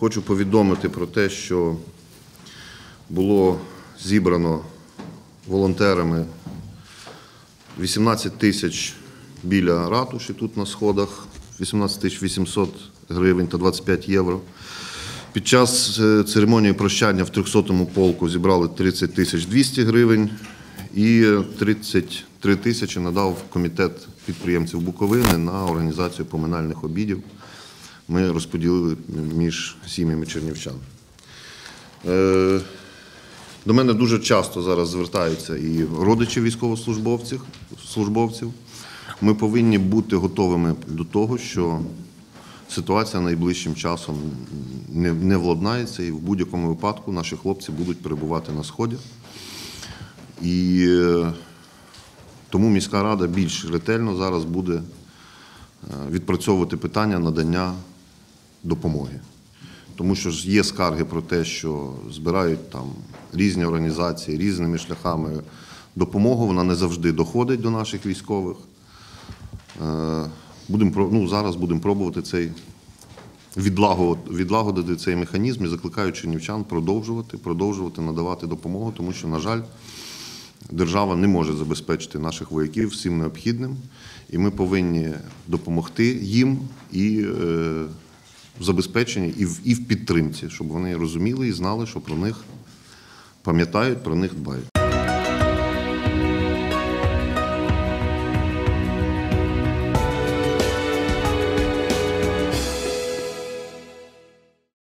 Хочу повідомити про те, що було зібрано волонтерами 18 тисяч біля ратуші тут на сходах, 18 800 гривень та 25 євро. Під час церемонії прощання в 300-му полку зібрали 30 200 гривень і 33 тисячі надав комітет підприємців Буковини на організацію поминальних обідів. Ми розподілили між сім'ями чернівчан. До мене дуже часто зараз звертаються і родичі військовослужбовців. Ми повинні бути готовими до того, що ситуація найближчим часом не владнається, і в будь-якому випадку наші хлопці будуть перебувати на Сході. І тому міська рада більш ретельно зараз буде відпрацьовувати питання надання допомоги. Тому що ж є скарги про те, що збирають там різні організації, різними шляхами допомогу, вона не завжди доходить до наших військових. Зараз будемо пробувати відлагодити цей механізм і закликаю чернівчан продовжувати надавати допомогу, тому що, на жаль, держава не може забезпечити наших вояків всім необхідним, і ми повинні допомогти їм і в забезпеченні, і в підтримці, щоб вони розуміли і знали, що про них пам'ятають, про них дбають.